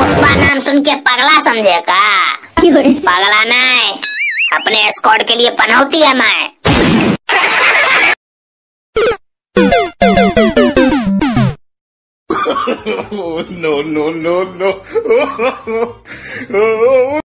पुष्पा नाम सुन के पगला समझे का? पगला नहीं, अपने स्क्वाड के लिए पनौती है मैं। No, no, no, no.